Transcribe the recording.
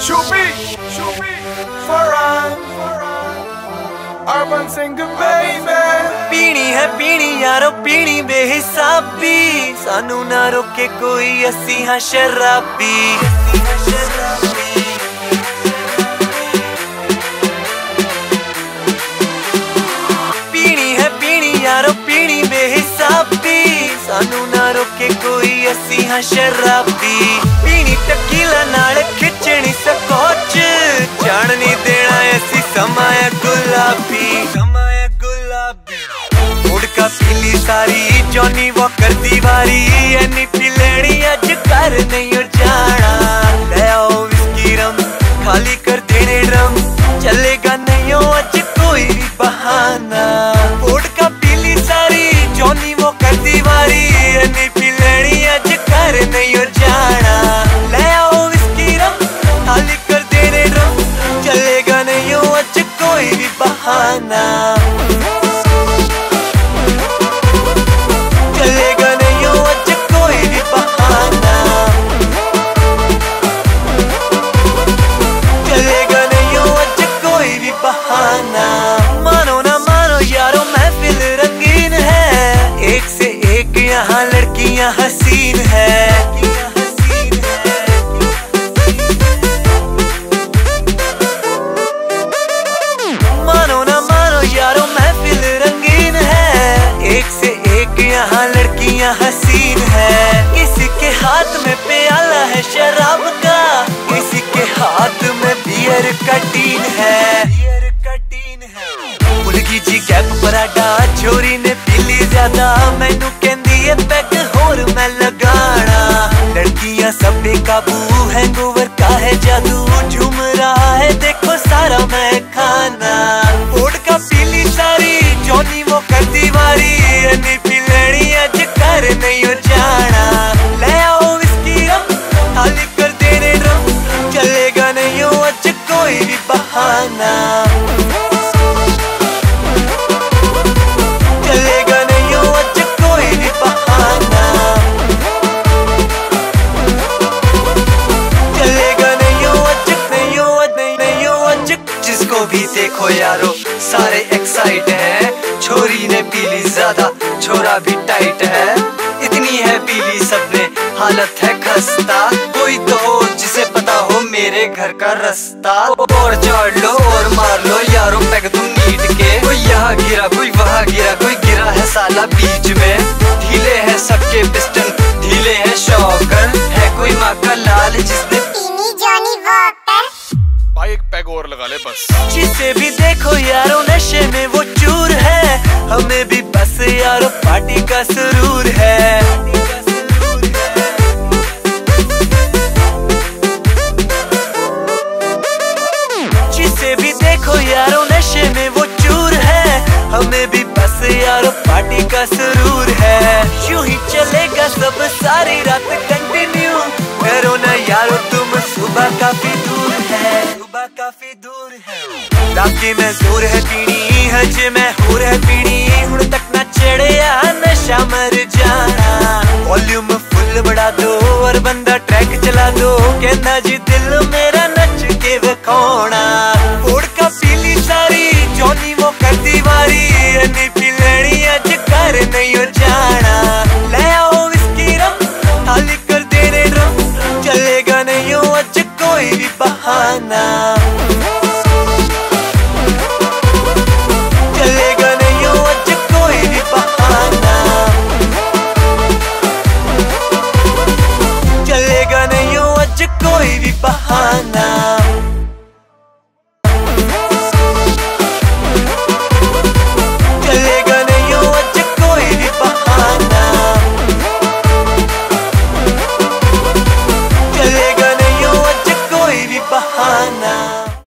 Shubi, Farhan, Urban singer baby। पीनी यारो पीनी बेहिसाबी, सानू ना रोके कोई, असी हाँ शराबी। पीनी यारो पीनी बेहिसाबी, सानू ना रोके कोई, असी हाँ शराबी। पीनी टकीला नाल खिचनी स्कॉच, जान नहीं देना ऐसी समाया गुलाबी। उड़का पीली सारी जॉनी वॉकर दी वारी, एनी पी लेनी अज कर नहीं उड़ जाना। ले आओ विस्की रम, खाली कर देने ड्रम, चलेगा नहीं अज कोई भी बहाना। उड़का पीली सारी जॉनी वॉकर दी वारी, एनी पी लेनी अज कर नहीं उड़ जाना। ले आओ विस्की रम, खाली कर देने ड्रम, चलेगा नहीं अज कोई भी बहाना। मानो ना मानो यारो महफिल रंगीन है, एक से एक यहाँ लड़कियाँ हसीन है। मानो ना मानो यारो महफिल रंगीन है, एक से एक यहाँ लड़कियाँ हसीन है। किसी के हाथ में प्याला है शराब का, किसी के हाथ में बियर का टीन है। जी कैप पराठा छोरी ने पीली ज्यादा, मैनू कहंदी है पैक होर मैं लगाना। लड़कियां सब बेकाबू, हैंगओवर का है जादू, झूम रहा है देखो सारा मैं खाना। वोडका पीली सारी जॉनी वो कर दी वारी, एनी पी लेनी अज कर नहीं उड़ जाना। ले आओ विस्की रम, खाली कर देने ड्रम, चलेगा नहीं अज कोई भी बहाना। भी देखो यारो सारे एक्साइट हैं, छोरी ने पीली ज्यादा, छोरा भी टाइट है। इतनी है पीली सब में, हालत है खस्ता, कोई तो हो जिसे पता हो मेरे घर का रास्ता। और चढ़ लो और मार लो यारो पैग तुम नीट के, कोई यहाँ गिरा कोई वहाँ गिरा, कोई गिरा है साला बीच में। ढीले हैं सबके पिस्टन, ढीले हैं शॉकर, है कोई माँ का लाल जिसने एक पैग और लगा ले बस। जिसे भी देखो यारो नशे में वो चूर है, हमें भी बस यारो पार्टी का सुरूर है। जिसे भी देखो यारो नशे में वो चूर है, हमें भी बस यारो पार्टी का सुरूर है। यूं ही चलेगा सब सारी रात कंटिन्यू, करो ना यारो तुम, सुबह काफी दूर है, काफी दूर है। राके में जोर है पीनी, हज में होर है पीनी, हुण तक ना चढ़िया नशा मर जाना। वॉल्यूम फुल बढ़ा दो और बंदा ट्रैक चला दो, कहना जी दिल मेरा नच के विखाना। वोडका पीली सारी जॉनी वो कर दी वारी, एनी पी लेनी अज कर नहीं उड़ जाना। ले आओ विस्की रम, खाली कर देने ड्रम, चलेगा नहीं अज कोई भी बहाना।